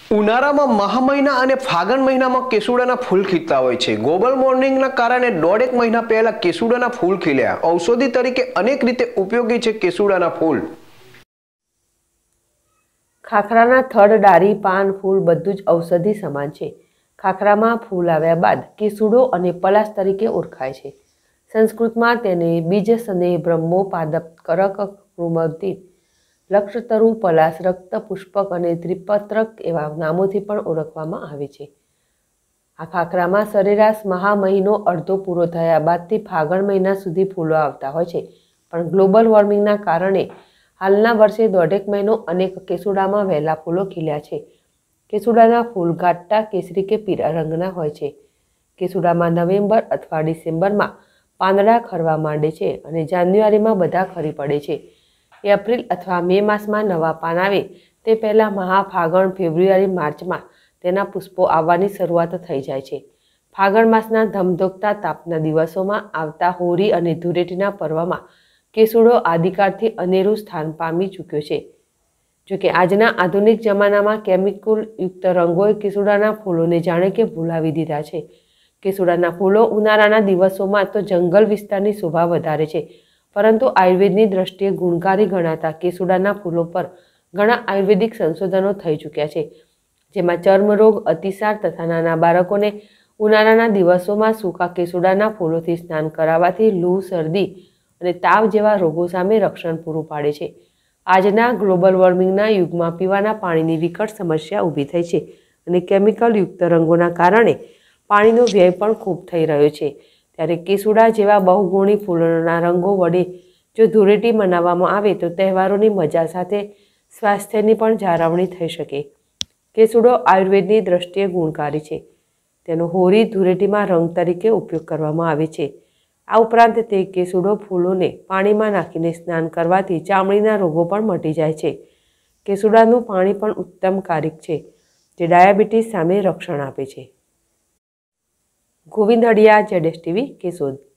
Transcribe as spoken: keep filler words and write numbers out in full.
ઉનાળામાં મહા મહિના અને ફાગણ મહિનામાં કેસુડાના ફૂલ ખીલતા હોય છે। ગ્લોબલ વોર્મિંગના કારણે દોઢેક મહિના પહેલા કેસુડાના ફૂલ ખીલ્યા। ઔષધિ તરીકે અનેક રીતે ઉપયોગી છે કેસુડાના ફૂલ। ખાખરાના થડ, ડાળી, પાન, ફૂલ બધું જ ઔષધિ સમાન છે। ખાખરામાં ફૂલ આવ્યા બાદ કેસુડો અને પલાશ તરીકે ઓળખાય છે। સંસ્કૃતમાં તેને બીજ સને બ્રહ્મો પાદપ કરક કૃમતિ લક્ષતરુ પલાશ રક્ત પુષ્પક અને ત્રિપત્રક એવા નામોથી પણ ઓળખવામાં આવે છે। આ ખાખરામાં સરેરાશ મહા મહિનો અડધો પૂરો થયા બાદથી ફાગણ મહિના સુધી ફૂલો આવતા હોય છે, પણ ગ્લોબલ વોર્મિંગના કારણે હાલના વર્ષે દોઢેક મહિનો અનેક કેસુડામાં વહેલા ફૂલો ખીલ્યા છે। કેસુડાના ફૂલ ઘાટા કેસરી કે પીળા રંગના હોય છે। કેસુડામાં નવેમ્બર અથવા ડિસેમ્બરમાં પાંદડા ખરવા માંડે છે અને જાન્યુઆરીમાં બધા ખરી પડે છે। એપ્રિલ અથવા મે માસમાં નવા પાન આવે તે પહેલાં મહા ફાગણ ફેબ્રુઆરી માર્ચમાં તેના પુષ્પો આવવાની શરૂઆત થઈ જાય છે। ફાગણ માસના ધમધોકતા તાપના દિવસોમાં આવતા હોળી અને ધૂળેટીના પર્વમાં કેસુડો આદિકાળથી અનેરું સ્થાન પામી ચૂક્યો છે। જોકે આજના આધુનિક જમાનામાં કેમિકલ યુક્ત રંગોએ કેસુડાના ફૂલોને જાણે કે ભૂલાવી દીધા છે। કેસુડાના ફૂલો ઉનાળાના દિવસોમાં તો જંગલ વિસ્તારની શોભા વધારે છે, પરંતુ આયુર્વેદની દ્રષ્ટિએ ગુણકારી ગણાતા કેસુડાના ફૂલો પર ઘણા આયુર્વેદિક સંશોધનો થઈ ચૂક્યા છે, જેમાં ચર્મરોગ, અતિસાર તથા નાના બાળકોને ઉનાળાના દિવસોમાં સૂકા કેસુડાના ફૂલોથી સ્નાન કરાવવાથી લૂ, શરદી અને તાવ જેવા રોગો સામે રક્ષણ પૂરું પાડે છે। આજના ગ્લોબલ વોર્મિંગના યુગમાં પીવાના પાણીની વિકટ સમસ્યા ઊભી થઈ છે અને કેમિકલ યુક્ત રંગોના કારણે પાણીનો વ્યય પણ ખૂબ થઈ રહ્યો છે। ત્યારે કેસુડા જેવા બહુગુણી ફૂલોના રંગો વડે જો ધૂળેટી મનાવવામાં આવે તો તહેવારોની મજા સાથે સ્વાસ્થ્યની પણ જાળવણી થઈ શકે। કેસુડો આયુર્વેદની દ્રષ્ટિએ ગુણકારી છે। તેનો હોળી ધૂળેટીમાં રંગ તરીકે ઉપયોગ કરવામાં આવે છે। આ ઉપરાંત તે કેસુડો ફૂલોને પાણીમાં નાખીને સ્નાન કરવાથી ચામડીના રોગો પણ મટી જાય છે। કેસુડાનું પાણી પણ ઉત્તમ કારક છે, જે ડાયાબિટીસ સામે રક્ષણ આપે છે। ગોવિંદ હડિયા, જેડેશ ટીવી, કેશોદ।